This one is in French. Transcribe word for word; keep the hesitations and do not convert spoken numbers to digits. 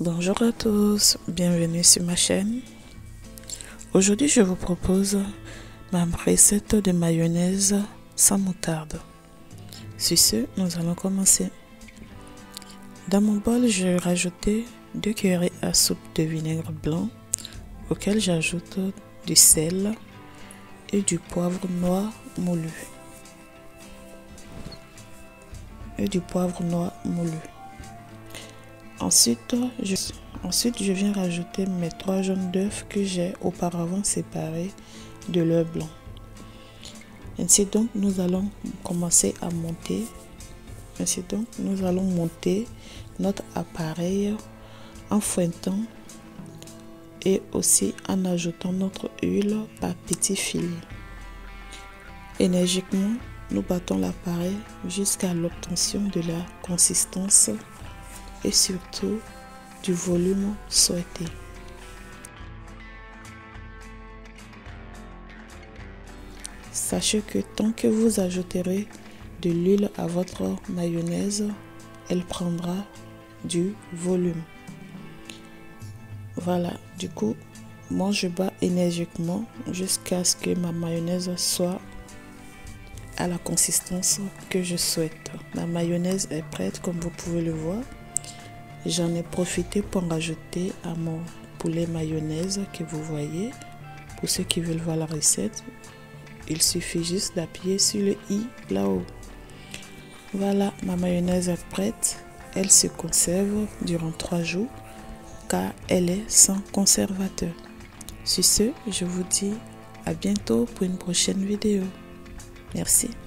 Bonjour à tous, bienvenue sur ma chaîne. Aujourd'hui je vous propose ma recette de mayonnaise sans moutarde. Sur ce, nous allons commencer. Dans mon bol, j'ai rajouté deux cuillerées à soupe de vinaigre blanc auquel j'ajoute du sel et du poivre noir moulu. Et du poivre noir moulu. Ensuite je, ensuite, je viens rajouter mes trois jaunes d'œufs que j'ai auparavant séparés de leur blanc. Ainsi donc, nous allons commencer à monter. Ainsi donc, nous allons monter notre appareil en fouettant et aussi en ajoutant notre huile par petits filets. Énergiquement, nous battons l'appareil jusqu'à l'obtention de la consistance et surtout du volume souhaité. Sachez que tant que vous ajouterez de l'huile à votre mayonnaise, elle prendra du volume. Voilà, du coup, moi je bats énergiquement jusqu'à ce que ma mayonnaise soit à la consistance que je souhaite. Ma mayonnaise est prête, comme vous pouvez le voir. J'en ai profité pour rajouter à mon poulet mayonnaise que vous voyez. Pour ceux qui veulent voir la recette, il suffit juste d'appuyer sur le i là-haut. Voilà, ma mayonnaise est prête. Elle se conserve durant trois jours car elle est sans conservateur. Sur ce, je vous dis à bientôt pour une prochaine vidéo. Merci.